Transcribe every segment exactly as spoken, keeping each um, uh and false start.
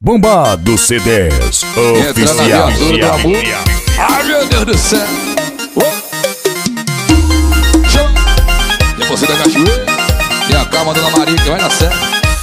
Bombado C dez Oficial. Ai meu Deus do céu. Oh. Tem você da cachoeira, tem a calma Dona Maria que vai dar certo.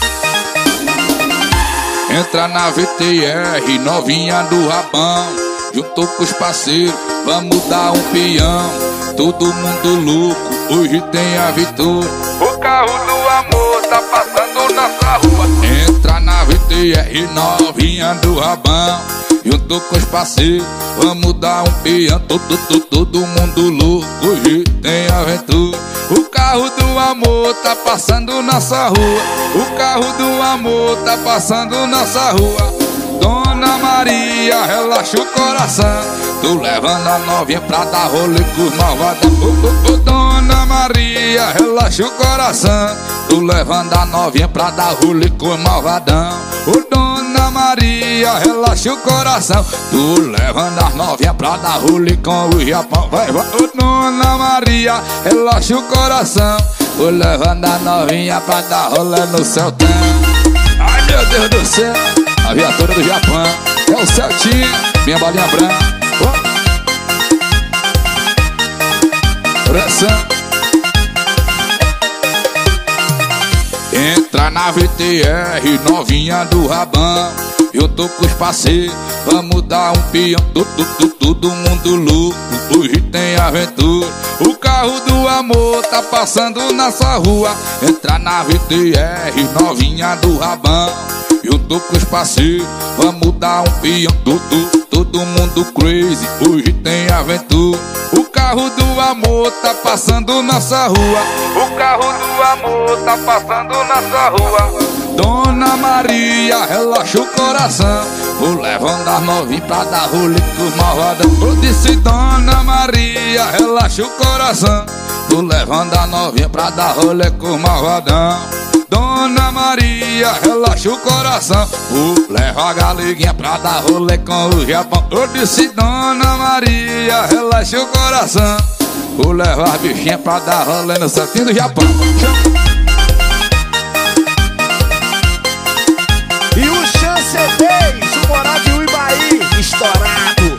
Entra na V T R, novinha do rabão, juntou com os parceiros, vamos dar um peão. Todo mundo louco, hoje tem a vitória. O carro do amor tá passando nossa rua. Entra na V T R, novinha do rabão, juntou com os parceiros, vamos dar um peão. Todo, todo, todo mundo louco, hoje tem aventura. O carro do amor tá passando nossa rua. O carro do amor tá passando nossa rua. Dona Maria, relaxa o coração, tô levando a novinha pra dar rolê com os malvadão. Oh, oh, oh, Dona Maria, relaxa o coração, tô levando a novinha pra dar rolê com os malvadão. Oh, Dona Maria, relaxa o coração, tô levando as novinhas pra dar rolê com o Japão. Vai, vai. Oh, Dona Maria, relaxa o coração, tô levando a novinha pra dar rolê no céu. Ai meu Deus do céu, a viatura do Japão é o Celtinha, minha balinha branca. Oh. Pressão. Entra na V T R, novinha do rabão, eu tô com os parceiros, vamos dar um peão. Todo, todo, todo mundo louco, hoje tem aventura. O carro do amor tá passando nossa rua. Entra na V T R, novinha do rabão, eu tô com os parceiros, vamos dar um peão. Todo, todo mundo crazy, hoje tem aventura. O carro do amor tá passando nossa rua. O carro do amor tá passando nossa rua. Dona Maria, relaxa o coração, vou levando as novinhas pra dar rolê com os malvadão. Eu disse Dona Maria, relaxa o coração, tô levando a novinha pra dar rolê com os malvadão. Dona Maria, relaxa o coração, vou levar a galeguinha pra dar rolê com o Japão. Eu disse Dona Maria, relaxa o coração, vou levar a bichinha pra dar rolê no santinho do Japão. E o Chance dez, o moral de Uibaí, estourado.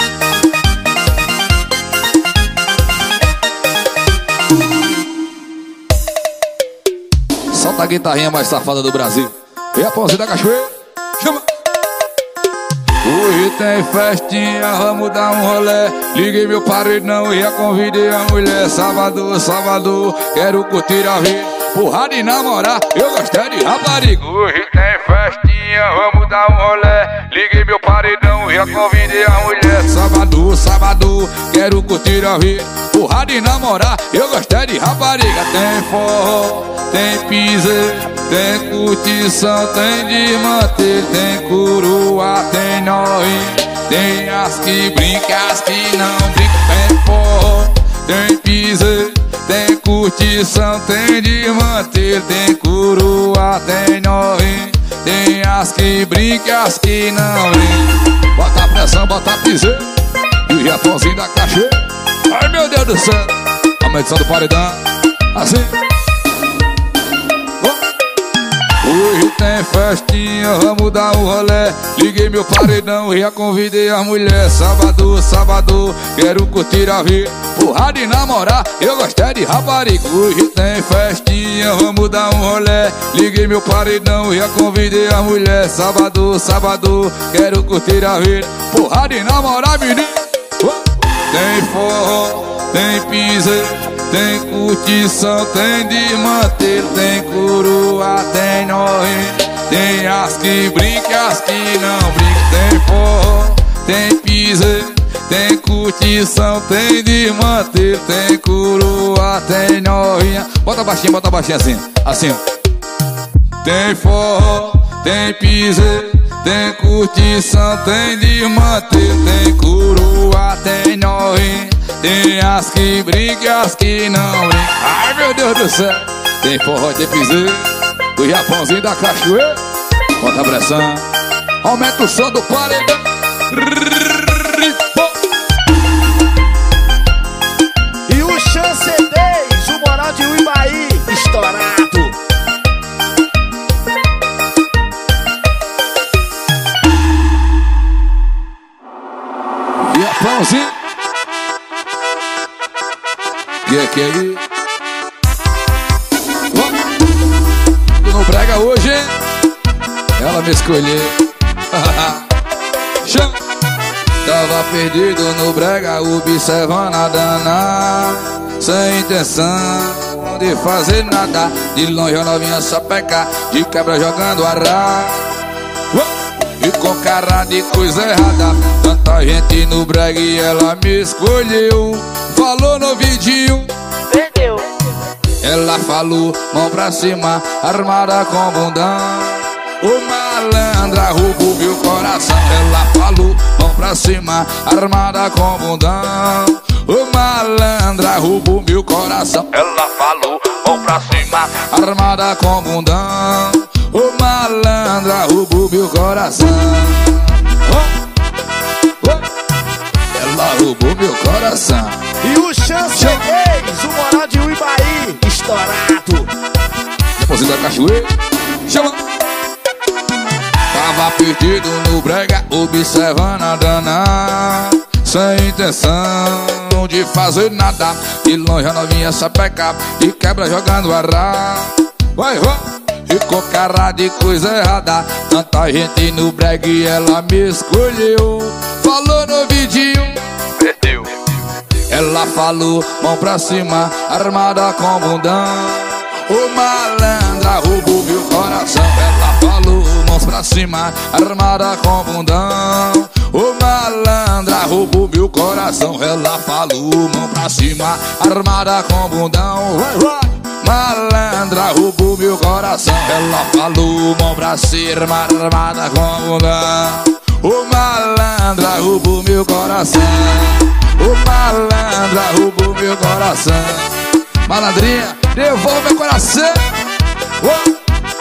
Solta a guitarrinha mais safada do Brasil. E a pãozinha da cachoeira, chama. Hoje tem festinha, vamos dar um rolê. Liguei meu paredão e já convidei a mulher. Sábado, sábado, quero curtir a vida. Porrada e namorar, eu gostei de rapariga. Hoje tem festinha, vamos dar um rolê. Liguei meu paredão e já convidei a mulher. Sábado, sábado, quero curtir a vida. Porrada e namorar, eu gostei de rapariga. Tem forró, tem piseiro, tem curtição, tem desmantelho, tem coroa, tem novinha, tem as que brincam, as que não brincam. Tem forró, tem piseiro, tem curtição, tem desmantelho, tem coroa, tem novinha, tem as que brincam, as que não brincam. Bota a pressão, bota a piseiro e o Japãozinho da cachoeira. Ai meu Deus do céu, a medição do paredão, assim. Hoje tem festinha, vamos dar um rolê. Liguei meu paredão e já convidei a mulher. Sábado, sábado, quero curtir a vida. Porrada e namorar, eu gostei de rapariga. Hoje tem festinha, vamos dar um rolê. Liguei meu paredão e já convidei a mulher. Sábado, sábado, quero curtir a vida. Porrada e namorar, menino. Tem forró, tem piseiro, tem curtição, tem desmantelho, tem coroa, tem novinha, tem as que brincam, as que não brincam. Tem forró, tem piseiro, tem curtição, tem desmantelho, tem coroa, tem novinha. Bota baixinho, bota baixinho assim, assim. Tem forró, tem piseiro, tem curtição, tem desmantelho, tem coroa, tem novinha, tem as que brincam, as que não brincam. Ai meu Deus do céu, tem forró, tem piseiro, o Japãozinho da cachoeira. Bota a pressão, aumenta o som do paredão. E o Chance dez, o moral de Uibaí, estourado. Japãozinho. Que é que é aí? Oh. No brega hoje, hein? Ela me escolheu. Chama. Tava perdido no brega, observando a dana, sem intenção de fazer nada. De longe a novinha só peca, de quebra jogando arra. E com cara de coisa errada, tanta gente no brega e ela me escolheu. Falou no vidinho, Perdeu. ela falou, mão pra cima, armada com bundão. O malandra roubou meu coração. Ela falou, mão pra cima, armada com bundão. O malandra roubou meu coração. Ela falou, mão pra cima, armada com bundão. O malandra roubou meu coração. Oh, oh. Ela roubou meu coração. E o Chancelês, o moral de Uibaí, estourado. Depois da cachoeira, chama. Tava perdido no brega, observando a dana, sem intenção de fazer nada. De longe a novinha sapeca, de quebra jogando arra. Vai, vai. E com cara de coisa errada, tanta gente no brega e ela me escolheu. Falou no vidinho, Perdeu. ela falou, mão pra cima, armada com bundão. O malandra roubou meu coração. Ela falou, mãos pra cima, armada com bundão. O malandra roubou meu coração. Ela falou, mão pra cima, armada com bundão. Vai, vai. Malandra roubou meu coração. Ela falou, mão pra cima, armada com bundão. O malandra roubou meu coração. O malandra roubou meu coração. Malandrinha, devolve meu coração. Oh.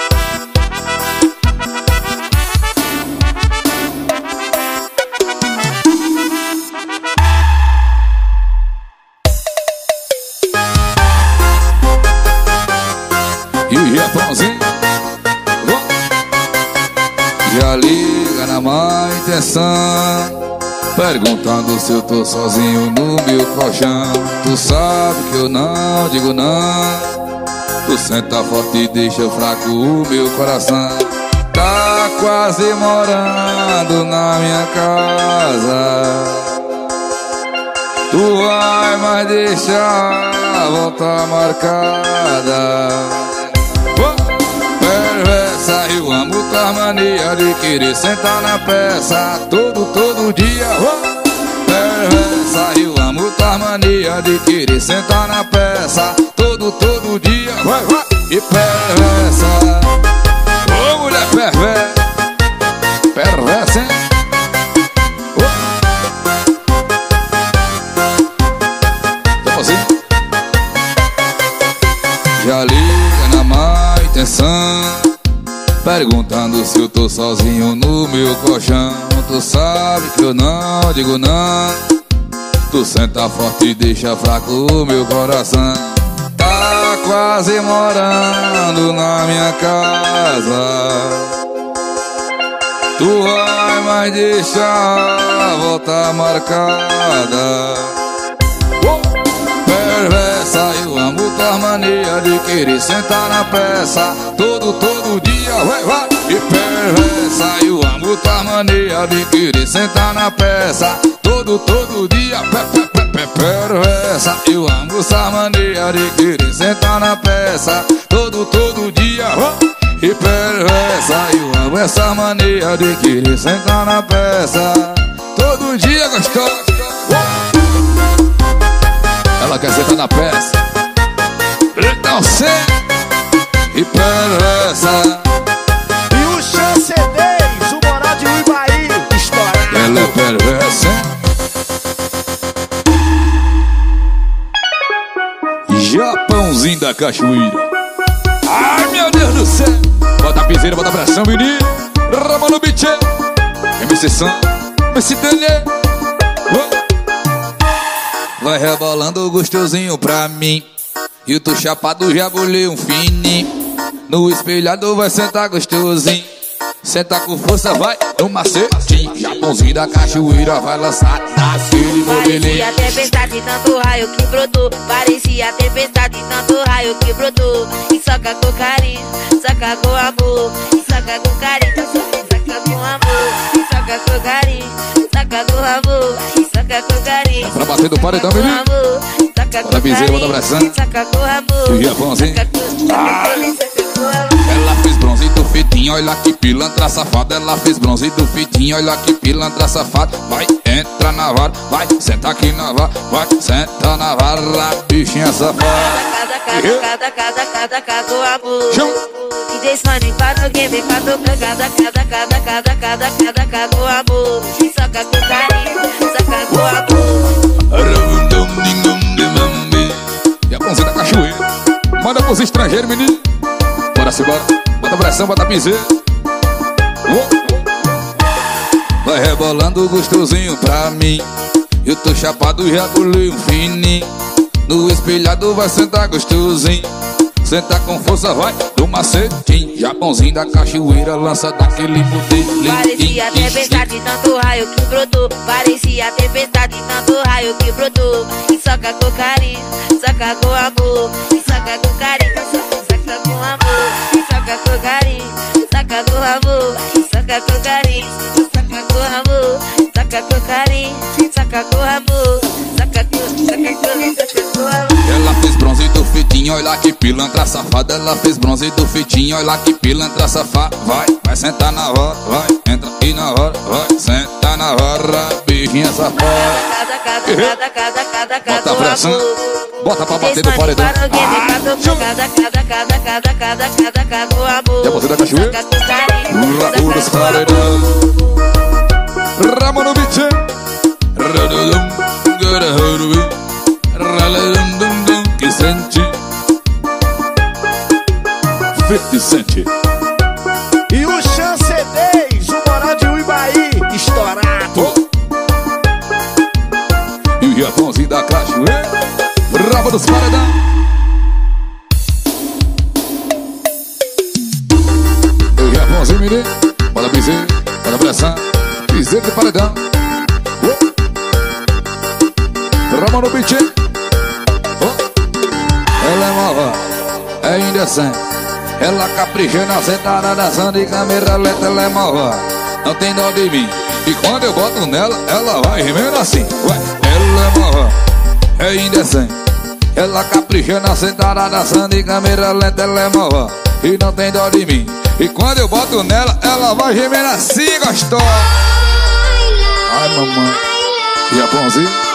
E o Japãozinho, oh. Já liga na má intenção, perguntando se eu tô sozinho no meu colchão. Tu sabe que eu não digo não. Tu senta forte e deixa fraco o meu coração. Tá quase morando na minha casa. Tu vai mais deixar a volta marcada. Perversa, eu amo tua mania de querer sentar na peça todo, todo dia. Perversa, eu amo tua mania de querer sentar na peça todo, todo dia. Vai, vai. E perversa, ô mulher perversa, perversa, hein? Oh. Assim. Já liga na má intenção, perguntando se eu tô sozinho no meu colchão. Tu sabe que eu não digo não. Tu senta forte e deixa fraco o meu coração. Tá quase morando na minha casa. Tu vai mais deixar a volta marcada. Oh! Perversa, eu amo tua mania de querer sentar na peça todo, todo dia. Vai, vai. E perversa, eu amo tua mania de querer sentar na peça todo, todo dia. Pe, pe, pe, pe, perversa, eu amo essa mania de querer sentar na peça todo, todo dia. E perversa, eu amo essa mania de querer sentar na peça todo dia, gostoso. Ela quer sentar na peça, então senta e perversa. E o Chancelês, o moral de Uibaí, estourado. Ela é perversa, hein? Japãozinho da cachoeira. Ai, meu Deus do céu. Bota a piseira, bota a pressão, menino. Rama no biche. M C Sam, M C Daniel. Vai rebolando gostosinho pra mim. E eu tô chapado, já bolei um fininho. No espelhador vai sentar gostosinho. Senta com força, vai no macetinho. Japãozinho da cachoeira vai lançar daquele modelinho. Parecia tempestade, tanto raio que brotou. Parecia tempestade, tanto raio que brotou. E soca com carinho, soca com amor. E soca com carinho, soca com amor. E soca com carinho, soca com amor. E soca com carinho. Pra bater do paredão, menino. Bota piseira, bota pressão. Soca com amor. E Japãozinho. Ela fez bronze do fitinho, olha que pilantra safada. Ela fez bronze do fitinho, olha que pilantra safada. Vai, entra na vara, vai, senta aqui na vara. Vai, senta na vara, bichinha safada. Cada, cada, cada, cada, cada, cada, com amor. Chão. E desfane para o game, cada, cada, cada, cada, cada, cada, cada, cada, com amor. E soca com carinho, soca com amor. E a pãozinha da cachoeira. Manda pros estrangeiros, menino. Bora se bora, bota pressão, bota piseira. Vai rebolando gostosinho pra mim. Eu tô chapado e já pulei um fininho. No espelhado vai sentar gostosinho. Senta com força, vai do macetinho. Japãozinho da cachoeira lança daquele modelinho. Parecia tempestade, tanto raio que brotou. Parecia tempestade, tanto raio que brotou. E soca com carinho, soca com amor. E soca com carinho, soca com amor. E soca com carinho, soca com amor. E soca com carinho, soca com amor. Soca com carinho, soca com amor. Soca com, soca com, soca com amor. Ela fez bronze do fitinho, olha que pilantra safada. Ela fez bronze do fitinho, olha que pilantra safada. Vai, vai sentar na hora, vai, entra aqui na hora. Vai, senta na hora, bichinha safada. Cada, cada, cada, cada, cada, cada, bota a pressão, amor. bota pra bater do paredão. Cada, cada, cada, cada, cada, cada, cada, cada, com amor. Já você da cachoeira? Soca com carinho, Rabu dos soca com amor. paredão. Ramon no beat. Que sente fifty Cent. E o Chance dez, o moral de Uibaí, estourado. E o Japãozinho da cachoeira, Rabo dos paredão. E o Japãozinho, menino. Bora piseira, bora pressão. Piseira de paredão. Rabo no beat. Ela é malva, é indecente. Ela capricha na sentada dançando de câmera lenta. Ela é malva, não tem dó de mim. E quando eu boto nela, ela vai gemendo assim. Ué, ela é malva, é indecente. Ela capricha na sentada dançando de câmera lenta. Ela é malva e não tem dó de mim. E quando eu boto nela, ela vai gemendo assim, gostosa. Ai, mamãe. Japãozinho.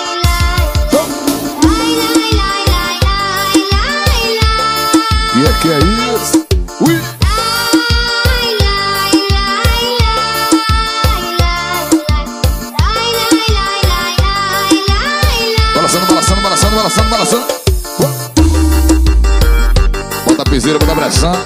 E aqui é isso. Ui. Balançando, balançando, balançando, balançando, balançando. Bota a piseira, bota a pressão.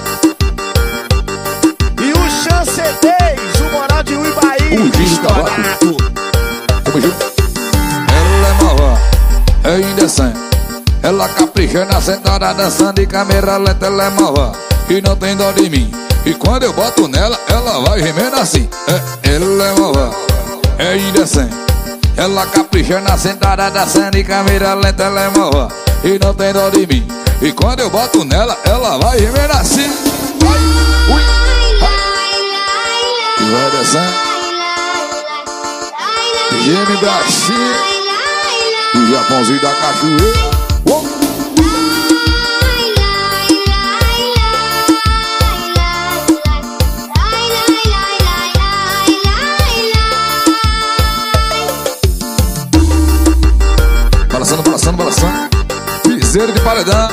E o Chance dez, o moral de Uibaí, O Gil estourado. Tamo junto. Ela é malva, é indecente. Ela capricha na sentada dançando de câmera lenta. Ela é malva e não tem dó de mim. E quando eu boto nela, ela vai gemendo assim. É, ela é malva, é indecente. Ela capricha na sentada dançando de câmera lenta. Ela é malva e não tem dó de mim. E quando eu boto nela, ela vai gemendo assim. Vai, ui, vai. E vai descendo. Geme baixinho. E o Japãozinho da cachoeira. Oh. Balançando, balançando, balançando. Piseiro de paredão.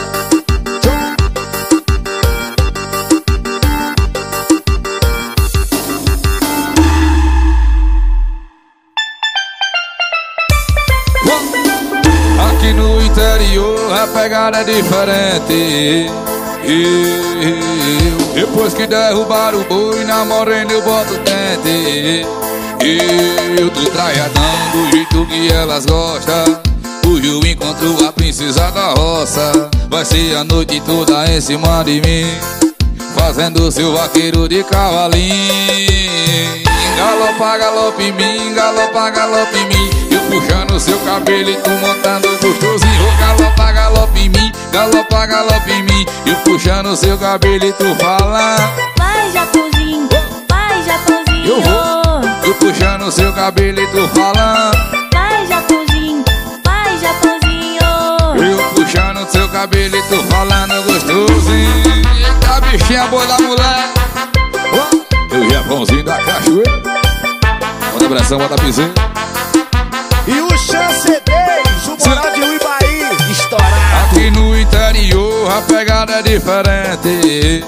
Aqui no interior a pegada é diferente. Eu, depois que derrubaram o boi, na morena eu boto tente. Eu tô traiadão do jeito que elas gostam. Hoje eu encontro a princesa da roça. Vai ser a noite toda em cima de mim. fazendo seu vaqueiro de cavalinho. Galopa, galopa em mim, galopa, galopa em mim. Eu puxando seu cabelo e tu montando gostosinho. Galopa, galopa em mim, galopa, galopa em mim. Eu puxando seu cabelo e tu fala: vai Japonzinho, vai Japonzinho. Eu vou, eu puxando seu cabelo e tu fala: vai Japonzinho, vai Japonzinho. Eu puxando seu cabelo e tu falando gostosinho. Eita bichinha boa da mulher. Eu Japãozinho da cachoeira. Bota pressão, bota piseira. E o Chance dez, o moral de Uibaí, estourado. Aqui no interior a pegada é diferente.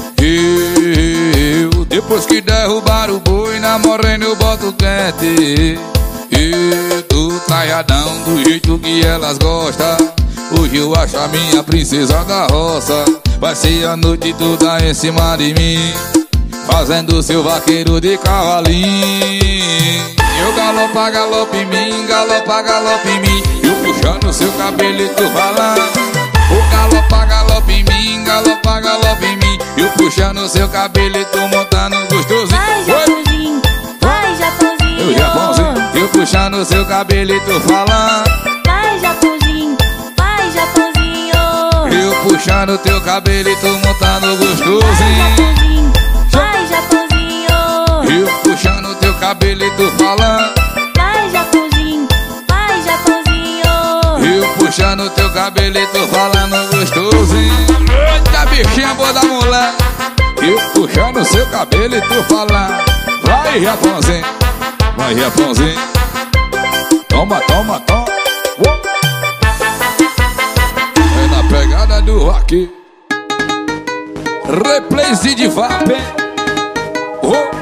Eu, depois que derrubaram o boi, na morena eu boto quente. Eu tô traiadão do jeito que elas gostam. Hoje eu acho a minha princesa da roça. Vai ser a noite toda em cima de mim, fazendo seu vaqueiro de cavalinho. Eu galopa, galopa em mim, galopa, galopa em mim. Eu puxando seu cabelo e tu falando: o galopa, galopa em mim, galopa, galopa em mim. Eu puxando seu cabelo e tu montando gostosinho. Vai Japonzinho, vai Japonzinho. Eu Japonzinho, eu puxando seu cabelo e tu falando: vai Japonzinho, vai Japonzinho. Eu puxando teu cabelo e tu montando Vai gostosinho. Japonzinho, vai Japonzinho. Eu puxando teu cabelo e tu falando: vai Japonzinho, vai Japonzinho. eu puxando teu cabelo e tu falando gostosinho. Eita bichinha boa da mulher. Eu puxando seu cabelo e tu falando: vai Japãozinho, vai Japãozinho. Toma, toma, toma. É na pegada do rock. Replace de vape. Oh.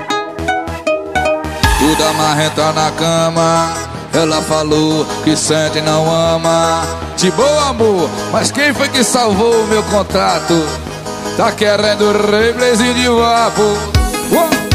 Tudo amarrenta na cama. Ela falou que sente e não ama. De boa, amor, mas quem foi que salvou o meu contrato? Tá querendo replace de vapo. Oh.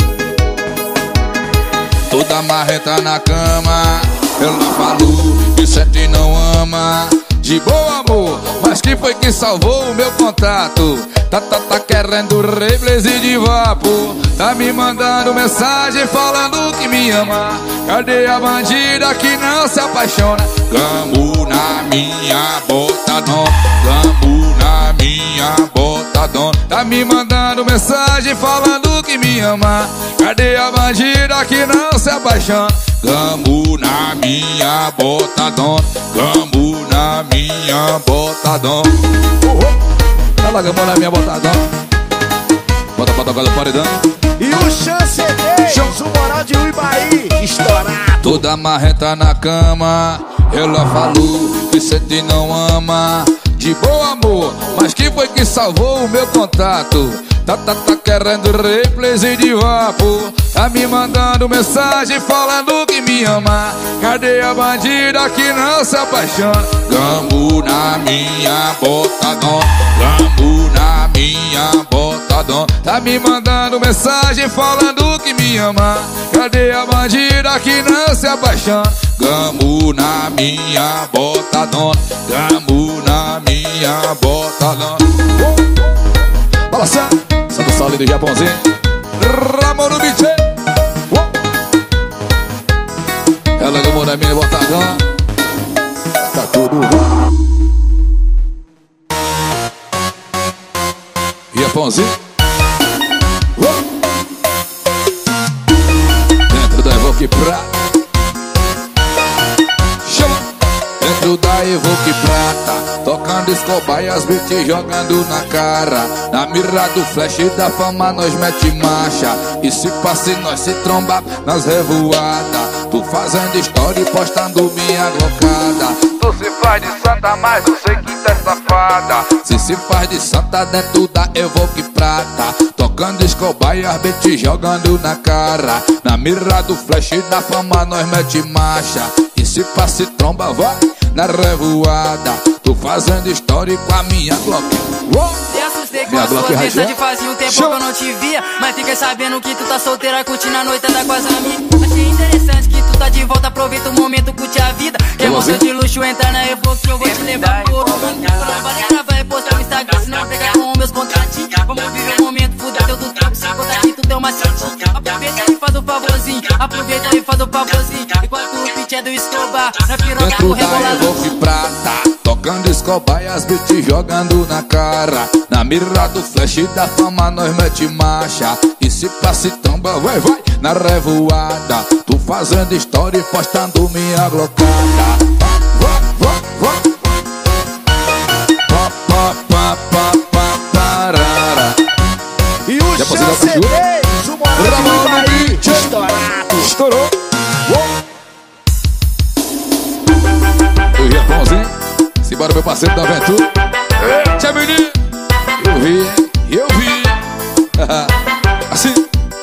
Toda marreta na cama. Ela falou que sente e não ama. De boa, amor, mas quem foi que salvou o meu contato? Tá, tá, tá querendo replace de vapo. Tá me mandando mensagem falando que me ama. Cadê a bandida que não se apaixona? Gambo na minha bota, não. Gambo na minha bota, não. Tá me mandando mensagem falando que me ama. Cadê a bandida que não se apaixona? Gambo na minha bota, dona. Gambo na minha bota, dona. Ela gamou na minha bota, dona. Bota pra tocar do paredão. E o Chance dez, o moral de Uibaí, estourado. Toda marreta na cama. Ela falou que sente e não ama. De boa, amor, mas quem foi que salvou o meu contato? Tá, tá, tá querendo replace de vapo. Tá me mandando mensagem falando que me ama. Cadê a bandida que não se apaixona? Gambo na minha bota, dona. Gambo na minha bota, dona. Tá me mandando mensagem falando que me ama. Cadê a bandida que não se apaixona? Gambo na minha bota, dona. Gambo na minha bota, dona. Balançando, Santo Sali do Japãozinho. Ramon no beat. Ela gamou na minha botadão. Tá tudo bom. Japãozinho. Dentro da Evoque Prata. Chama. Dentro da Evoque Prata. Tocando escobar e as beats jogando na cara. Na mira do flash da fama nós mete marcha. E se passe nós se tromba nas revoadas. Tu fazendo história e postando minha glocada. Tu se faz de santa, mas eu sei que tu é safada. Se se faz de santa dentro da Evoque Prata. Tocando escobar e as beats jogando na cara. Na mira do flash da fama nós mete marcha. E se passe tromba vai na revoada. Tô fazendo história com a minha Glock. Te assustei com a sua de fazia um tempo Show. Que eu não te via. Mas fiquei sabendo que tu tá solteira, curtindo a noite da com as amigas. Achei interessante que tu tá de volta, aproveita o momento, curte a vida. Que emoção de luxo, entrar na Evoque, eu vou te levar pro mano. Quando eu falei gravar e postar no Instagram, senão pegar com meus contatinhos. Vamos viver o momento. tarifa do papozinho, enquanto o pitch é do Escobar. Na piroca Dentro do da rebolado. Evoque Prata, tocando Escobar e as beats jogando na cara. Na mira do flash da fama nós mete marcha. E se pra se tromba, vai, vai, na revoada. Tu fazendo história e postando minha glocada. Vá, vá, vá. Pá, pá, pá, pá, pá, parara. E o Já passei da Chance dez, o Morado Ramon do no Ibaí, beat. estourado. Estourou. O Japãozinho, simbora meu parceiro da aventura. Tchau, menino. Eu vi, hein? Eu vi. Assim.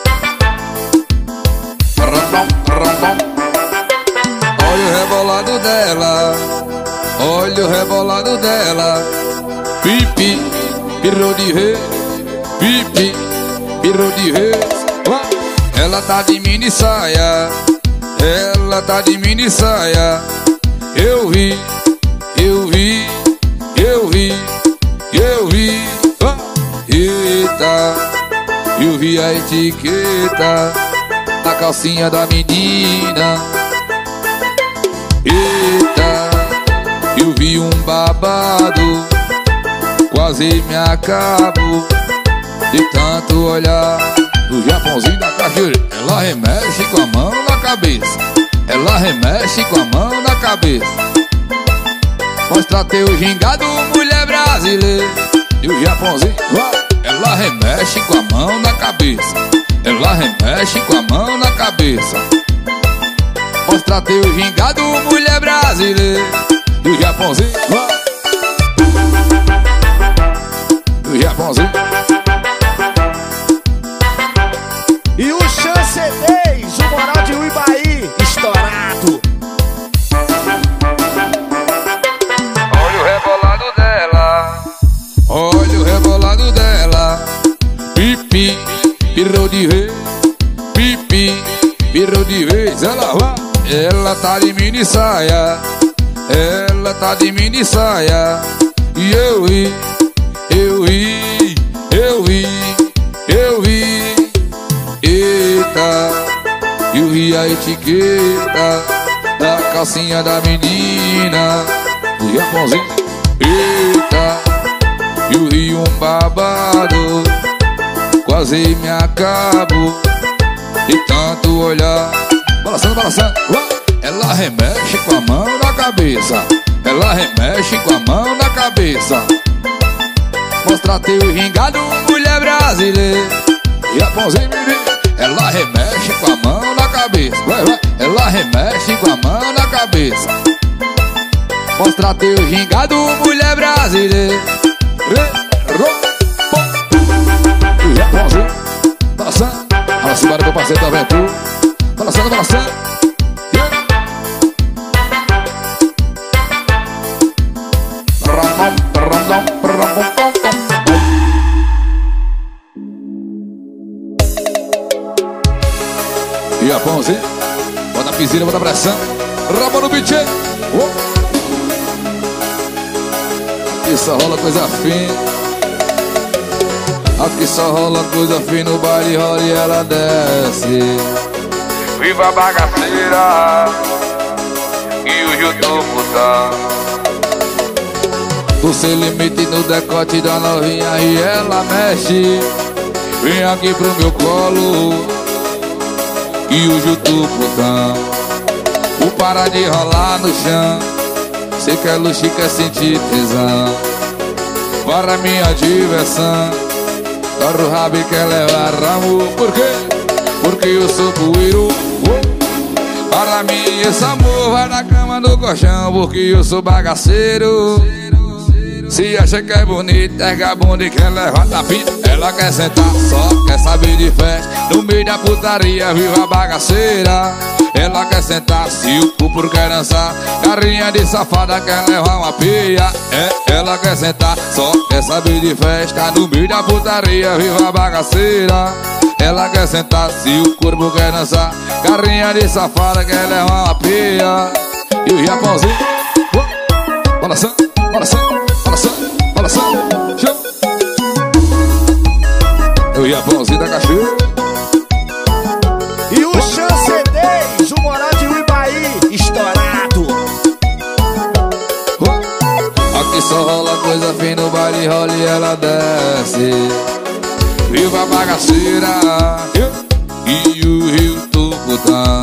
Rambam, rambam. Olha o rebolado dela. Olha o rebolado dela. Pipi, pirou de rei. Pipi, pirou de rei. Ela tá de mini saia. Ela tá de mini saia. Eu vi, eu vi, eu vi, eu vi. Ah, eita, eu vi a etiqueta na calcinha da menina. Eita, eu vi um babado, quase me acabo de tanto olhar. O Japãozinho da cajueira, ela remexe com a mão na cabeça. Ela remexe com a mão na cabeça. Mostra teu gingado, mulher brasileira. E o Japãozinho, ela remexe com a mão na cabeça. Ela remexe com a mão na cabeça. Mostra teu gingado, mulher brasileira. E o Japãozinho, e o Japãozinho. E o Chance dez, o Moral de Ibaí, estourado. Olha o rebolado dela. Olha o rebolado dela. Pipi, pirou de vez. Pipi, pirou de vez. Ela vai. Ela tá de mini saia. Ela tá de mini saia. E eu vi, eu vi, eu vi, eu vi. Eita, eu vi a etiqueta da calcinha da menina. O Japãozinho. Eita, eu vi um babado, quase me acabo de tanto olhar. Balançando, balançando. Ela remexe com a mão na cabeça. Ela remexe com a mão na cabeça. Mostra teu gingado, mulher brasileira. Japãozinho, menino. Ela remexe com a mão na cabeça. Vai, vai. Ela remexe com a mão na cabeça. Mostra teu gingado, mulher brasileira. O Japãozinho, balançando. Balança embora meu parceiro da aventura. Balançando, balançando. Yeah. Ramam, ramam, ramam, ramam. E Japãozinho, bota a piseira, bota a pressão. Ramon no beat. Oh. Aqui só rola coisa fina. Aqui só rola coisa fina. No baile rola e ela desce. Viva a bagaceira e o YouTube tá. Tu se limite no decote da novinha e ela mexe. Vem aqui pro meu colo e o YouTube tá. O para de rolar no chão. Sei que é luxo e quer sentir tesão. Para minha diversão. Torra o rabo e quer levar ramo. Por quê? Porque eu sou poeiro. Para mim esse amor vai na cama, no colchão. Porque eu sou bagaceiro. Se acha que é bonita, erga a bunda e quer levar tapinha. Ela quer sentar, só quer saber de festa. No meio da putaria, viva a bagaceira. Ela quer sentar, se o púrpura quer dançar. Carinha de safada, quer levar uma pia. É, ela quer sentar, só quer saber de festa. No meio da putaria, viva a bagaceira. Ela quer sentar, se o corpo quer dançar. Carinha de safada, quer levar uma pia. E o Japãozinho, uh, balançando, balançando, balançando, balançando, show. E o Japãozinho da cachoeira. E o Chance dez, de rola e ela desce. Viva a bagaceira e o rio Tucutã.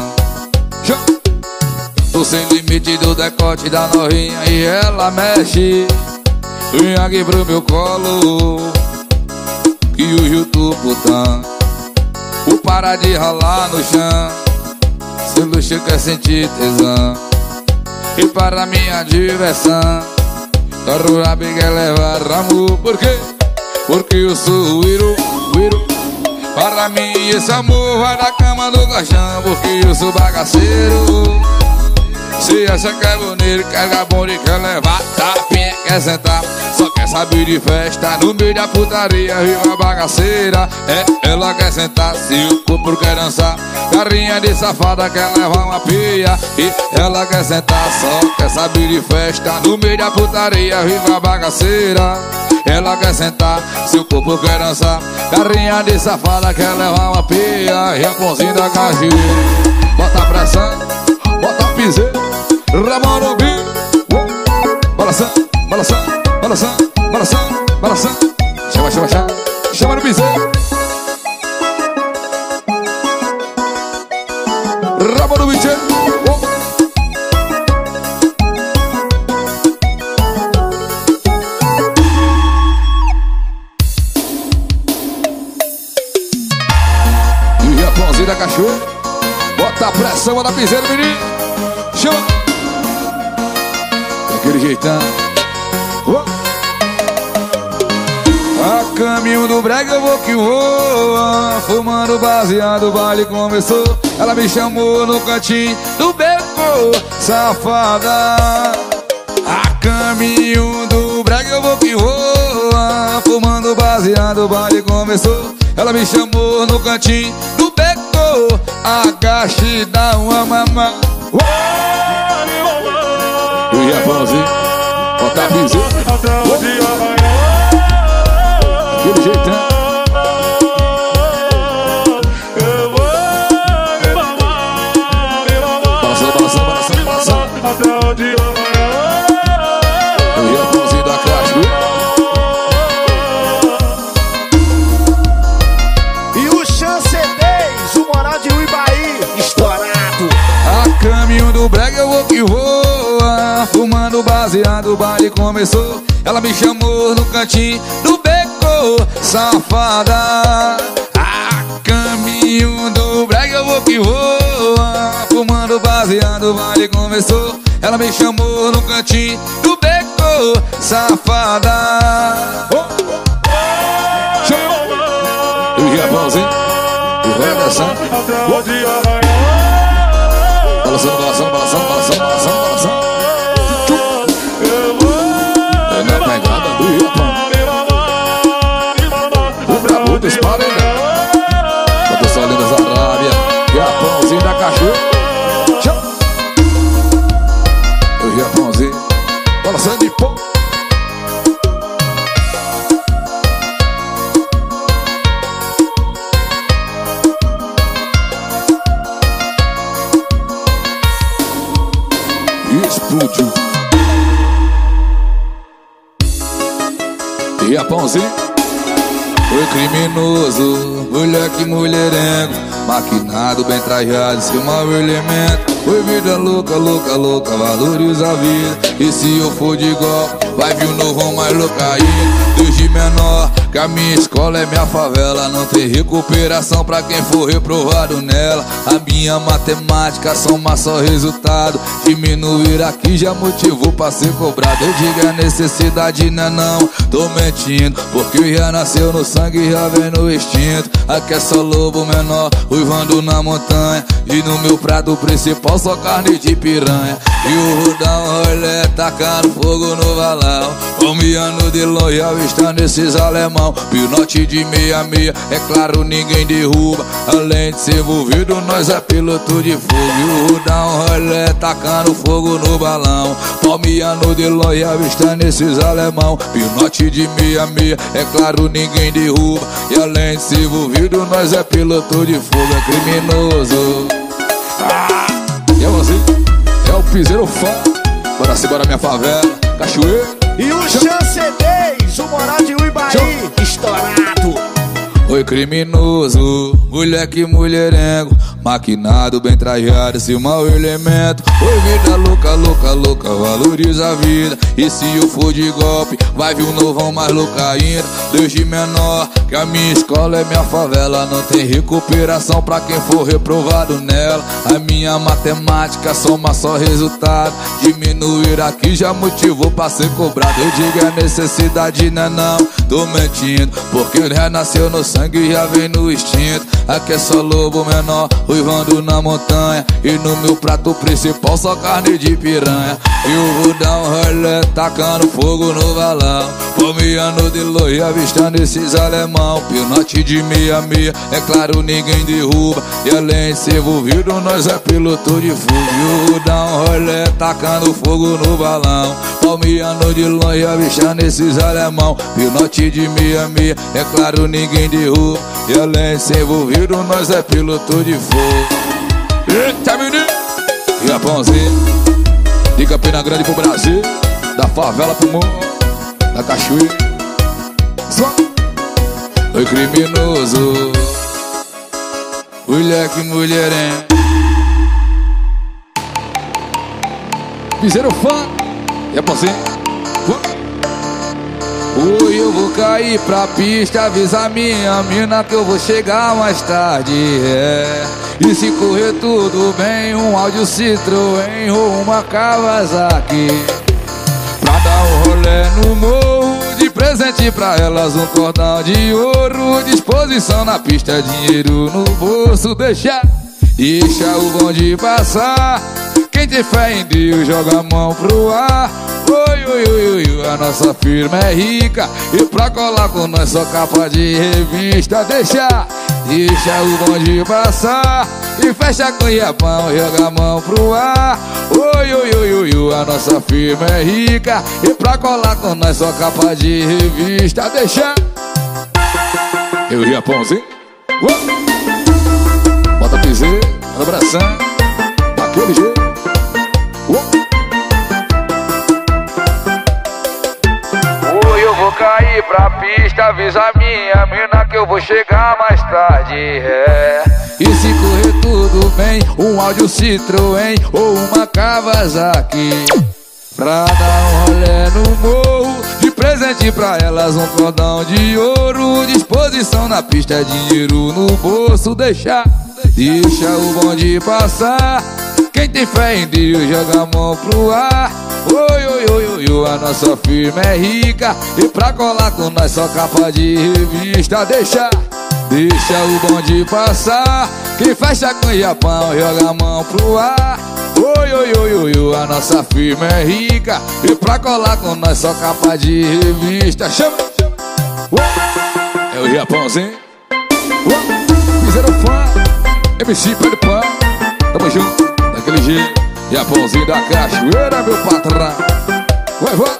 Tô sem limite do decote da novinha e ela mexe. Vem aqui pro meu colo e o rio Tucutã. Vou parar de ralar no chão, se o luxo quer sentir tesão. E para minha diversão, quero a biga levar amor. Por quê? Porque eu sou o Iru, o Iru. Para mim esse amor vai da cama do caixão. Porque eu sou bagaceiro. Se acha que é bonito, quer gabone, quer levar tapinha, quer sentar, só quer saber de festa, no meio da putaria, viva a bagaceira. É, ela quer sentar, se o corpo quer dançar, carinha de safada quer levar uma pia. E ela quer sentar, só quer saber de festa, no meio da putaria, viva a bagaceira. Ela quer sentar, se o corpo quer dançar, carinha de safada quer levar uma pia. E a pãozinha da cajueira, bota a pressão, bota a piseira, Ramon no beat. Balançando, balançando, balançando, balançando, balançando. Chama, chama, chama, chama no piseiro. Ramon no beat. E a pãozinha da cachoeira, bota a pressão, bota a piseira, menino. Chama. Daquele jeitão. Oh. A caminho do brega eu vou que voa, fumando baseado, o baile começou. Ela me chamou no cantinho do beco, safada. A caminho do brega eu vou que voa, fumando baseado, o baile começou. Ela me chamou no cantinho do beco, agache e dá uma mamá. Oh. E a pãozinha, bota a piseira, aquele jeitão. Balançando, balançando, balançando, balançando. E a pãozinha da cachoeira. E o Chance dez, o moral de Uibaí, estourado. A caminho do brega eu vou que voa, fumando baseado, o baile começou. Ela me chamou no cantinho do beco, safada. A caminho do brega eu vou que voa, fumando baseado, o baile começou. Ela me chamou no cantinho do beco, safada. Oh, oh, oh. Eu ia a pãozinha, e vai dançando. Oh. Balançando, balançando, balançando, balançando, balançando, balançando. É na pegada do Japão. O brabo dos paredão. Bota só lindas Arábia. E a pãozinha da cachoeira. O Japãozinho, balançando de pão. Explodiu. E a pãozinha foi criminoso, moleque mulherengo, maquinado, bem trajado, seu mau elemento. Foi vida louca, louca, louca, valoriza a vida. E se eu for de golpe, vai vir um novo mais louca aí. Desde menor, que a minha escola é minha favela. Não tem recuperação pra quem for reprovado nela. A minha matemática soma só resultado. Diminuir aqui já motivou pra ser cobrado. Eu digo a necessidade não é não, tô mentindo, porque já nasceu no sangue e já vem no instinto. Aqui é só lobo menor, uivando na montanha. E no meu prato principal só carne de piranha. E o Rudão rolê tacando fogo no valão, palmeando de longe avistando esses alemão. Pinote de meia meia, é claro ninguém derruba. Além de ser envolvido, nós é piloto de fogo. E o Rudão rolê tacando fogo no balão, palmeando de longe avistando esses alemão. Pinote de meia meia, é claro ninguém derruba. E além de ser envolvido, nós é piloto de fogo, é criminoso. Ah, e é você, é o piseiro fã. Bora se bora minha favela, cachoeira. E o Chance dez, o moral de Uibaí, estourado. Oi criminoso, moleque mulherengo, maquinado, bem trajado, esse mau elemento. Oi vida louca, louca, louca, valoriza a vida. E se eu for de golpe, vai vir um novão mais louco ainda. Desde menor, que a minha escola é minha favela, não tem recuperação pra quem for reprovado nela. A minha matemática soma só resultado, diminuir aqui já motivou pra ser cobrado. Eu digo a necessidade não é não, tô mentindo, porque já nasceu no sangue e já vem no instinto. Aqui é só lobo menor, ruivando na montanha, e no meu prato principal só carne de piranha. Eu vou dar um rolê tacando fogo no balão, palmeando de loi, avistando esses alemão. Pinote de meia meia, é claro ninguém derruba, e além de ser envolvido nós é piloto de fuga. Eu vou dar um rolê tacando fogo no balão, palmeando de longe, avistando esses alemão. Pinote de meia meia, é claro ninguém derruba, e além de ser envolvido nós é piloto de fogo. Eita menino, Japãozinho, de Campina Grande pro Brasil, da favela pro mundo, da cachoeira. Oi criminoso, moleque mulherengo, fizeram fã, Japãozinho. Oi, eu vou cair pra pista, avisa minha mina que eu vou chegar mais tarde, é. E se correr tudo bem, um Audi Citroën ou uma Kawasaki, pra dar um rolê no morro, de presente pra elas um cordão de ouro, disposição na pista, dinheiro no bolso. Deixa, deixa o bonde passar, quem tem fé em Deus joga a mão pro ar. Oi, oi, oi, oi, a nossa firma é rica, e pra colar com nós só capa de revista. Deixa, deixa o bonde passar, e fecha com o Japão, joga a mão pro ar. Oi, oi, oi, oi, oi, a nossa firma é rica, e pra colar com nós só capa de revista. Deixa, eu e Japãozinho, bota piseiro, bota abração, daquele jeito. Vou cair pra pista, avisa minha mina que eu vou chegar mais tarde, é. E se correr tudo bem, um Audi Citroën ou uma Kawasaki, pra dar um rolê no morro, de presente pra elas um cordão de ouro, disposição na pista, dinheiro no bolso. Deixa, deixa o bonde passar, quem tem fé em Deus joga a mão pro ar. Oi, oi, oi, oi, oi, a nossa firma é rica, e pra colar com nós só capa de revista. Deixa, deixa o bonde passar, quem fecha com o Japão joga a mão pro ar. Oi, oi, oi, oi, oi, a nossa firma é rica, e pra colar com nós só capa de revista. Chama, é o Japãozinho, fizeram fã, M C pé de pão, tamo junto, daquele jeito. Japãozinho da cachoeira, meu patrão. Vai, vai.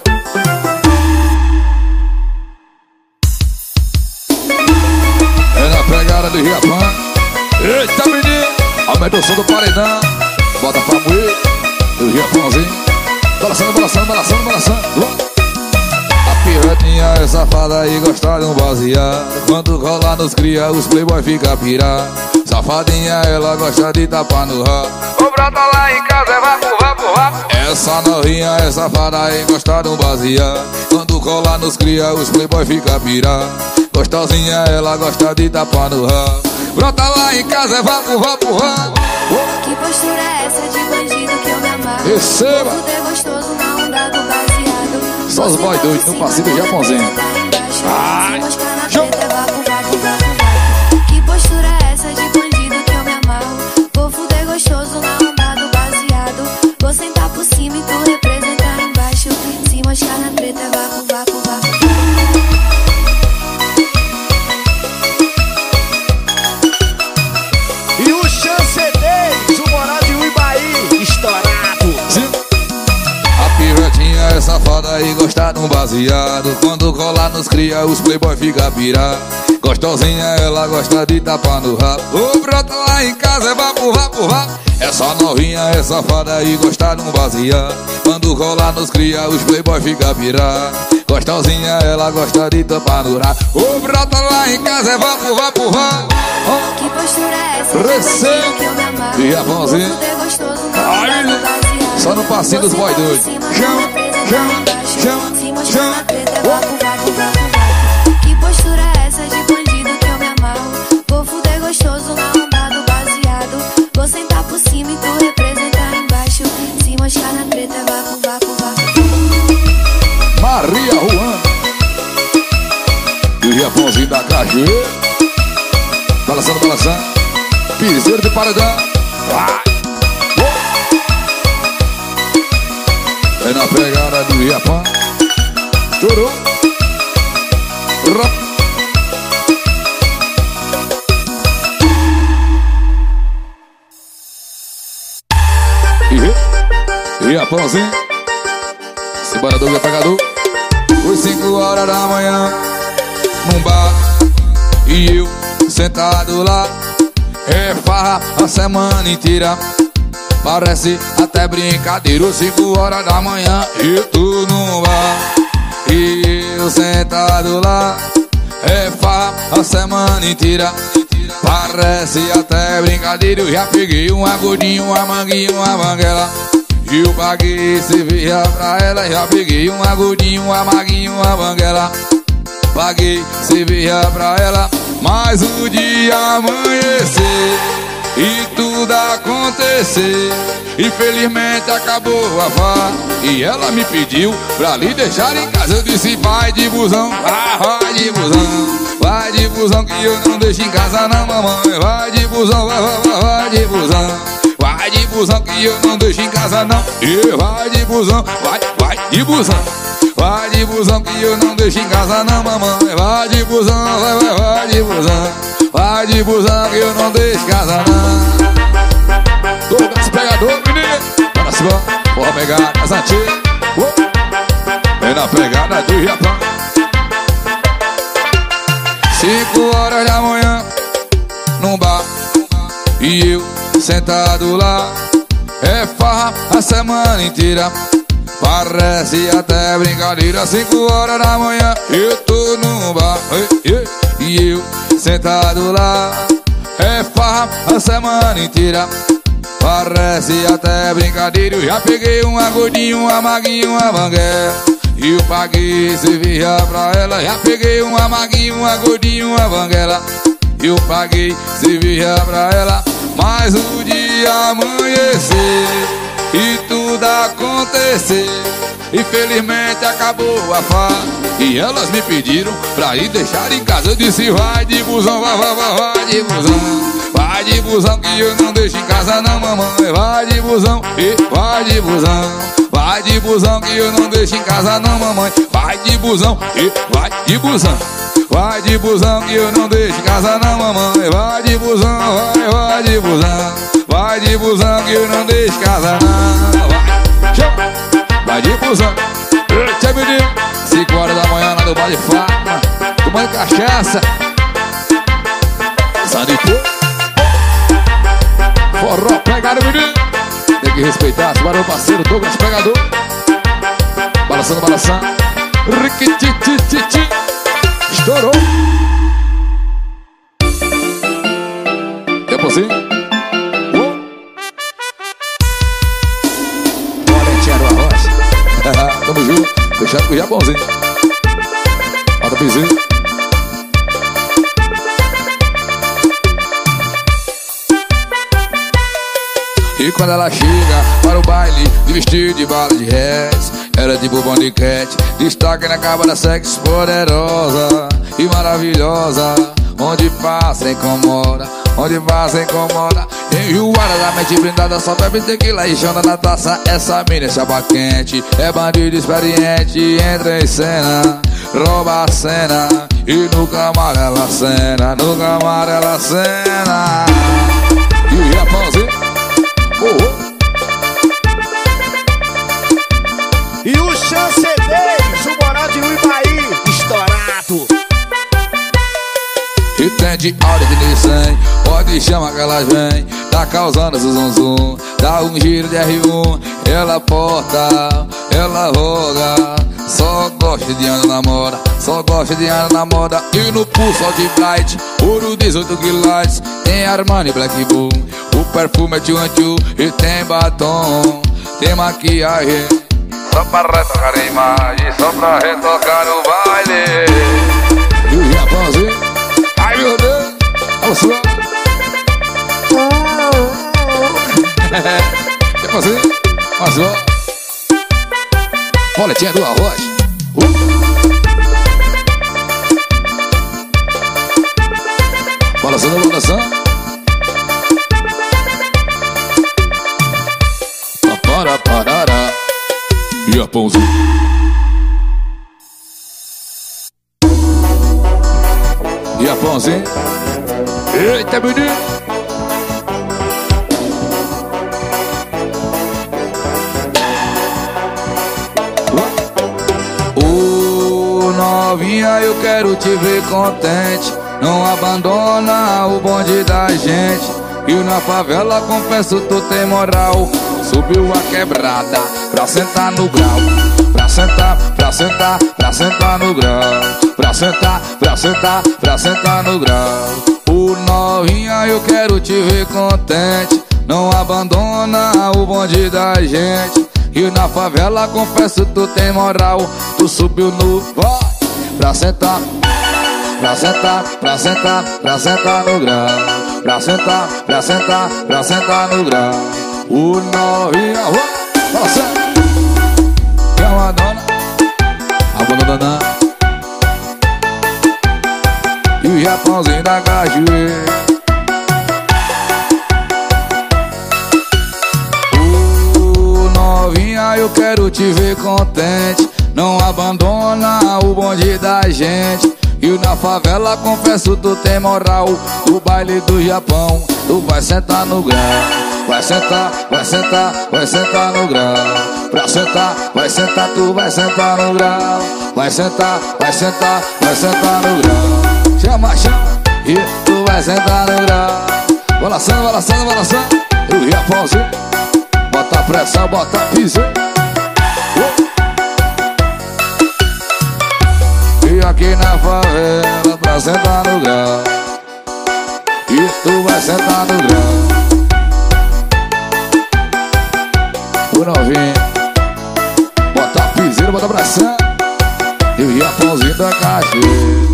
É na pegada do Japão. Eita, menino, aumenta o som do paredão, bota pra moer do Japãozinho. Balançando, balançando, balançando, balançando. A pirratinha é safada e gosta de um baseado, quando rola nos cria, os playboy fica pirado. Safadinha, ela gosta de tapar no rabo. O brota lá em casa é vapo, vapo, vapo. Essa novinha é safada e gosta de um baseado, quando cola nos cria, os playboy fica pirado. Gostosinha, ela gosta de tapar no rabo. Brota lá em casa é vapo, vapo, vapo. Que postura é essa de bandido que eu me amarro? Receba! Poder gostoso na onda do baseado. Só os boy doidos no passeio do Japãozinho. Ai, show! Que postura é essa de bandido que eu me amarro? Vou fuder gostoso na onda do baseado. Vou sentar por cima e tu representar embaixo. Se moscar na treta é vapo, vapo, vapo. E o Chance dez, o moral de Uibaí, estourado. A pivetinha é safada safada e gosta de um baseado. Quando colar nos cria, os playboy fica pirado. Gostosinha, ela gosta de tapar no rabo. O brota lá em casa é vapo, vapo, vapo. É só novinha, é safada e gosta de um baseado. Quando colar nos cria, os playboy fica pirado. Gostosinha, ela gosta de tapar no rabo. O brota lá em casa é vapo, vapo, vapo. Oh. Que postura é essa? Recém que eu me amarro. e a mãozinha. Vou fuder gostoso, não Ai, dá no baseado. só no passinho dos boy doidos. Chama, chama, chama, Se mostrar chama. na treta, é vapo, vapo, vapo, vapo. Que postura é essa de bandido que eu me amarro? Vou fuder gostoso na onda do baseado. Vou sentar por cima e tu representar embaixo. Se mostrar na treta, é vapo, vapo, vapo. Maria Juan e o Japãozinho da Cajueira. Balançando, balançando. Piseiro de paredão. Vai. É na pegada do Japão. Chorou. Rap. E Japãozinho. Separador e pegador. Foi cinco horas da manhã num bar e eu sentado lá. É farra a semana inteira. Parece até brincadeira. Cinco horas da manhã e tu num bar e eu sentado lá. É farra a semana inteira. Parece até brincadeira. Eu já peguei um agudinho, uma manguinha, uma banguela. E eu paguei cerveja pra ela. Já peguei um agudinho, uma maguinha, uma banguela. Paguei cerveja pra ela. Mas o dia amanhecer e tudo acontecer. Infelizmente acabou a farra e ela me pediu pra lhe deixar em casa. Eu disse vai de busão, vai, vai de busão. Vai de busão que eu não deixo em casa não, mamãe. Vai de busão, vai, vai, vai, vai de busão. Vai de busão que eu não deixo em casa não. E vai de busão, vai, vai de busão. Vai de busão que eu não deixo em casa não, mamãe. Vai de busão, vai, vai, vai de busão. Vai de busão que eu não deixo em casa não. Douglas pegador, menino. Para cima, porra pegada, essa antiga. Vem na pegada do Japão. Cinco horas da manhã num bar e eu sentado lá. É farra a semana inteira. Parece até brincadeira. Cinco horas da manhã eu tô num bar e eu sentado lá. É farra a semana inteira. Parece até brincadeira. Eu já peguei um agudinho, uma maguinha, uma banguela. E eu paguei cerveja pra ela. Já peguei um amaguinho, um agudinho, uma banguela. Eu paguei cerveja pra ela. Mas o dia amanhecer e tudo acontecer. Infelizmente acabou a farra e elas me pediram pra ir deixar em casa. Eu disse vai de busão, vai, vai, vai, vai de busão. Vai de busão que eu não deixo em casa não, mamãe. Vai de busão e vai de busão. Vai de busão que eu não deixo em casa não, mamãe. Vai de busão e vai de busão. Vai de busão que eu não deixo em casa não, mamãe. Vai de busão, vai, vai de busão. Vai de busão que eu não deixo em casa não. Vai, chama. Vai de busão. Eita, menino. Cinco horas da manhã lá no bar de Fátima, tomando cachaça. Sanipô. Forró pegado, menino. Tem que respeitar esse barulho parceiro Douglas pegador. Balançando, balançando. Riquititititi. Estourou. Tempozinho. Oh. Valentinha do Arrocha. Tamo junto. Fechado com o Japãozinho. Bota o pizinho. E quando ela chega para o baile de vestido de bala de reis, era tipo boniquete, destaque na capa da sexy poderosa e maravilhosa. Onde passa incomoda, onde passa incomoda. Enjoada da mente brindada, só bebe tequila e chama na taça. Essa mina é chapa quente, é bandido experiente. Entra em cena, rouba a cena e nunca mais ela cena, nunca mais ela cena. E o Japãozinho. Oh, oh. E o Chance de Audi de Nissan, pode chamar que elas vêm. Tá causando zum zum, dá um giro de R um. Ela porta, ela roga, só gosta de andar na moda, só gosta de andar na moda. E no pulso de Bright, ouro dezoito quilates, tem Armani Black Bull, o perfume é tchum tchum e tem batom, tem maquiagem, só pra retocar a imagem, só pra retocar no baile. E o Japãozinho, ai meu Deus, olha só. Japãozinho, olha só. Boletinha do arroz. uh. Balançando, balançando. Para, parará. Japãozinho. Japãozinho. Eita, menino. Ô, novinha, eu quero te ver contente. Não abandona o bonde da gente. E na favela, confesso, tu tem moral. Subiu a quebrada pra sentar no grau. Pra sentar, pra sentar, pra sentar no grau. Pra sentar, pra sentar, pra sentar no grau. Ô, novinha, eu quero te ver contente. Não abandona o bonde da gente. E na favela, confesso, tu tem moral. Tu subiu no ó, pra sentar, pra sentar, pra sentar, pra sentar no grau. Pra sentar, pra sentar, pra sentar no grau. O novinha, ó, nossa, que é uma dona, a bunda dona. E o Japãozinho da cachoeira. Eu quero te ver contente. Não abandona o bonde da gente. E na favela, confesso, tu tem moral. O baile do Japão, tu vai sentar no grau. Vai sentar, vai sentar, vai sentar no grau. Pra sentar, vai sentar, tu vai sentar no grau. Vai sentar, vai sentar, vai sentar no grau. Chama, chama, e tu vai sentar no grau. Balançando, balançando, balançando. E o Japãozinho, bota pressão, bota piso. E aqui na favela, pra sentar no grau. E tu vai sentar no grau. O novinho, bota piseiro, bota pressão. E o Japãozinho da cachoeira.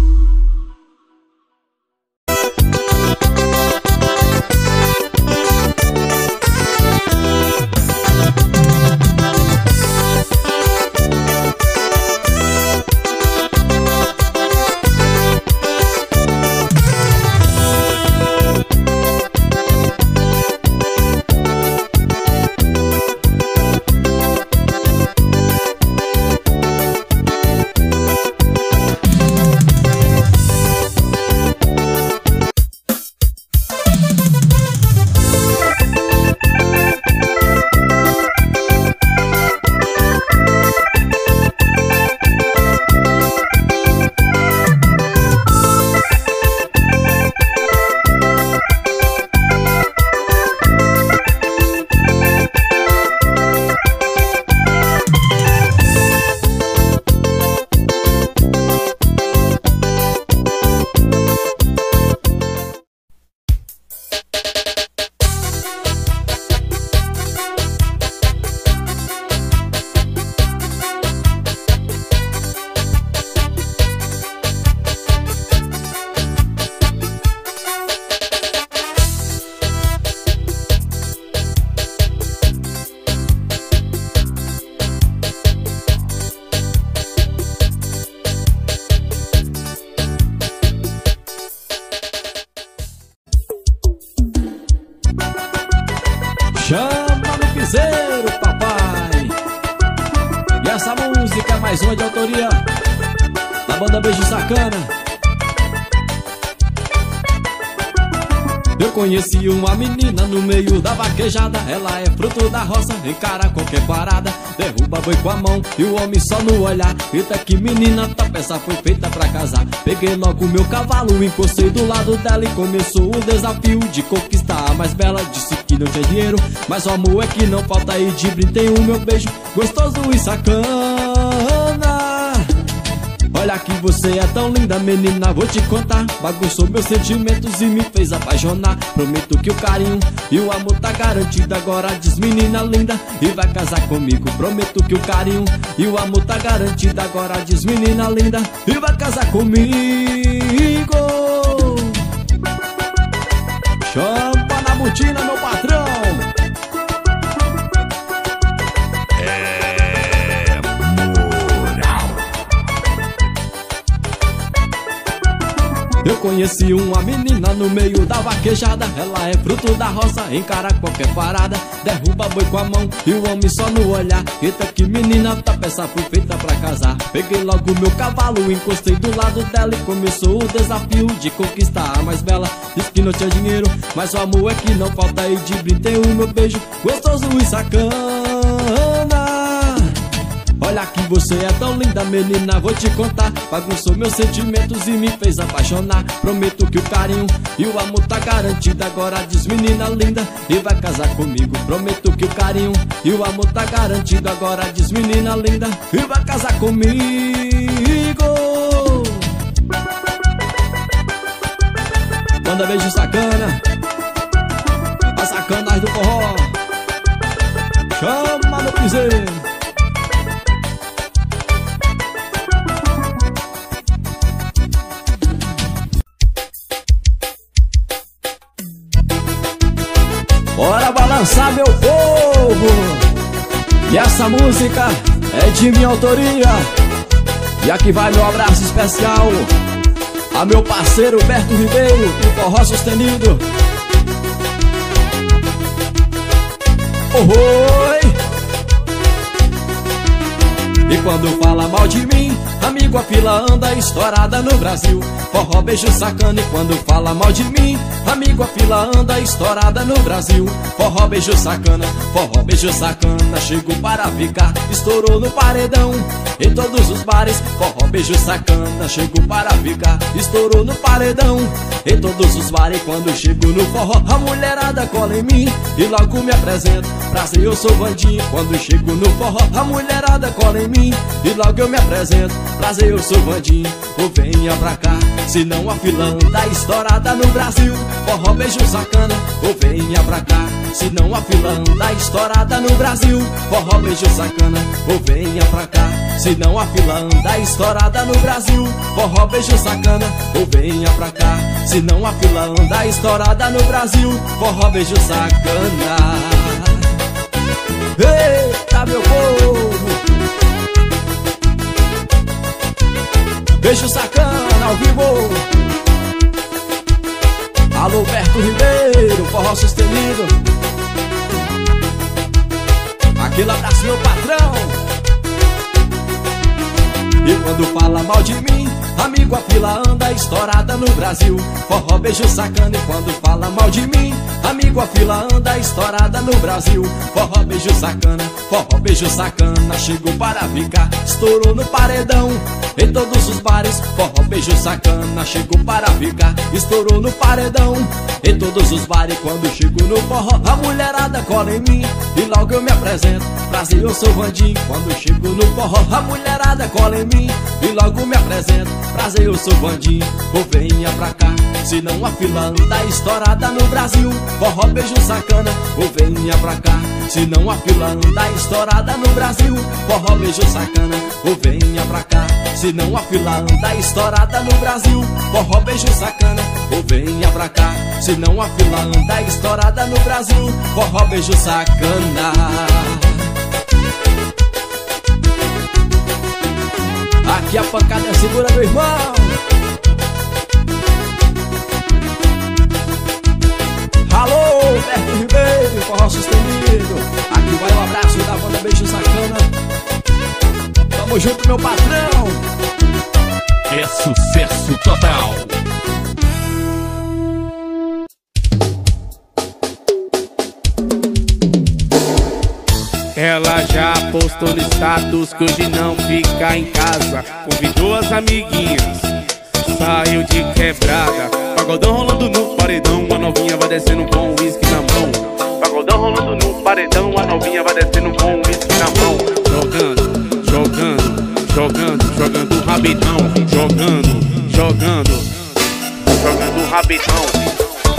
Chama no piseiro, papai. E essa música é mais uma de autoria da banda Beijo Sacana. Eu conheci uma menina no meio da vaquejada. Ela é fruto da roça, encara qualquer parada. Derruba boi com a mão e o homem só no olhar. Eita que menina, tá peça foi feita pra casar. Peguei logo meu cavalo, encostei do lado dela e começou o desafio de conquistar a mais bela. Disse que não tinha dinheiro, mas o amor é que não falta. E de brinde o meu beijo gostoso e sacana. Olha que você é tão linda, menina, vou te contar. Bagunçou meus sentimentos e me fez apaixonar. Prometo que o carinho e o amor tá garantido. Agora diz menina linda e vai casar comigo. Prometo que o carinho e o amor tá garantido. Agora diz menina linda e vai casar comigo. Chama na botina, meu patrão. Eu conheci uma menina no meio da vaquejada. Ela é fruto da roça, encara qualquer parada. Derruba boi com a mão e o homem só no olhar. Eita que menina, tá peça foi feita pra casar. Peguei logo meu cavalo, encostei do lado dela e começou o desafio de conquistar a mais bela. Diz que não tinha dinheiro, mas o amor é que não falta. E de brinde o meu beijo gostoso e sacana. Olha que você é tão linda, menina, vou te contar. Bagunçou meus sentimentos e me fez apaixonar. Prometo que o carinho e o amor tá garantido. Agora diz menina linda e vai casar comigo. Prometo que o carinho e o amor tá garantido. Agora diz menina linda e vai casar comigo. Manda beijo sacana, as sacanas do forró. Chama no piseiro. Bora balançar, meu povo! E essa música é de minha autoria. E aqui vai meu abraço especial a meu parceiro Berto Ribeiro, do Forró Sustenido. Oi! E quando fala mal de mim, amigo, a fila anda estourada no Brasil. Forró beijo sacana. E quando fala mal de mim, amigo, a fila anda estourada no Brasil. Forró beijo sacana, forró beijo sacana. Chegou para ficar, estourou no paredão em todos os bares. Forró beijo sacana, chegou para ficar, estourou no paredão em todos os bares. Quando chego no forró, a mulherada cola em mim e logo me apresento. Prazer, eu sou Vandinho. Quando chego no forró, a mulherada cola em mim e logo eu me apresento. Prazer, eu sou Vandinho. Ou venha pra cá, senão a fila anda estourada no Brasil. Forró beijo sacana. Ou venha pra cá, senão a fila anda estourada no Brasil. Forró beijo sacana. Ou venha pra cá, senão a fila anda estourada no Brasil. Forró beijo sacana. Ou venha pra cá, senão a fila anda estourada no Brasil. Forró beijo sacana. Eita, meu povo! Beijo sacana ao vivo. Alô, Berto Ribeiro, Forró Sustenido. Aquele abraço, meu patrão. E quando fala mal de mim, amigo, a fila anda estourada no Brasil. Forró beijo sacana. E quando fala mal de mim, amigo, a fila anda estourada no Brasil. Forró beijo sacana, forró beijo sacana. Chegou para ficar, estourou no paredão em todos os bares. Forró beijo sacana. Chegou para ficar, estourou no paredão em todos os bares. Quando chego no forró, a mulherada cola em mim e logo eu me apresento. Prazer, eu sou Vandinho. Quando chego no forró, a mulherada cola em mim e logo me apresento. Prazer, eu sou Vandinho. Ou venha pra cá, senão a fila anda estourada no Brasil. Forró beijo sacana. Ou venha pra cá, senão a fila anda estourada no Brasil. Forró beijo sacana. Ou venha pra cá, senão a fila anda estourada no Brasil. Forró beijo sacana. Ou venha pra cá, senão a fila anda estourada no Brasil. Forró beijo sacana. Aqui a pancada é segura, meu irmão. Alô, Berto Ribeiro, Forró Sustenido. Aqui vai o abraço da banda Beijo Sacana. Tamo junto, meu patrão. É sucesso total. Ela já postou no status que hoje não fica em casa. Convidou as amiguinhas, saiu de quebrada. Pagodão rolando no paredão, a novinha vai descendo com uísque na mão. Pagodão rolando no paredão, a novinha vai descendo com uísque na mão. Jogando, jogando, jogando, jogando o rabidão. Jogando, jogando, jogando o rabidão.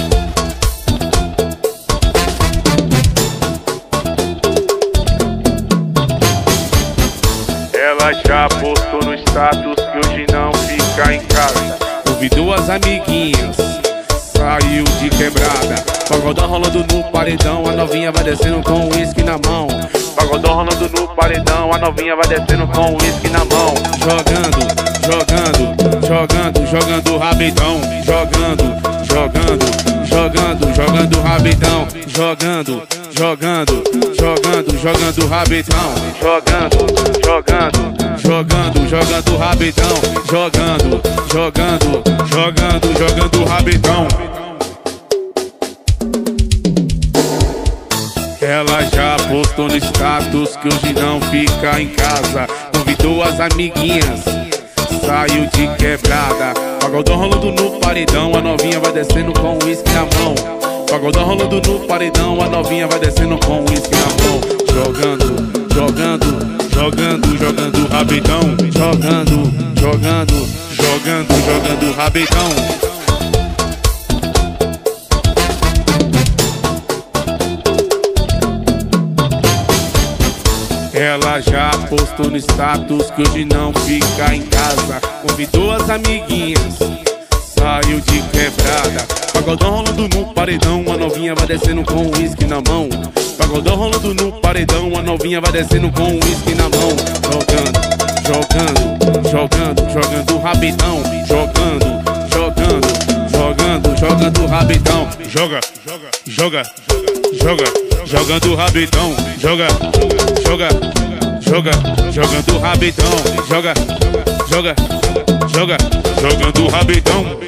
Ela já postou no status que hoje não fica em casa. Convidou as amiguinhas, saiu de quebrada. Pagodão rolando no paredão, a novinha vai descendo com uísque na mão. Pagodão rolando no paredão, a novinha vai descendo com uísque na mão. Jogando, jogando, jogando, jogando o rabidão. Jogando, jogando, jogando, jogando o rabidão. Jogando, jogando, jogando, jogando o rabidão. Jogando, jogando, jogando, jogando o rabidão. Jogando, jogando, jogando, jogando o rabidão. Ela já postou no status que hoje não fica em casa. Convidou as amiguinhas, saiu de quebrada. Pagodão rolando no paredão, a novinha vai descendo com uísque na mão. Pagodão rolando no paredão, a novinha vai descendo com uísque na mão. Jogando, jogando, jogando, jogando o rabidão. Jogando, jogando, jogando, jogando o rabidão. Ela já postou no status que hoje não fica em casa. Convidou as amiguinhas, saiu de quebrada. Pagodão rolando no paredão, a novinha vai descendo com uísque na mão. Pagodão rolando no paredão, a novinha vai descendo com uísque na mão. Jogando, jogando, jogando, jogando o rabidão. Jogando, jogando, jogando, jogando o rabidão. Joga, joga, joga, joga, jogando o rabidão. Joga, joga, joga, jogando o rabidão. Joga, joga, joga, jogando o rabidão.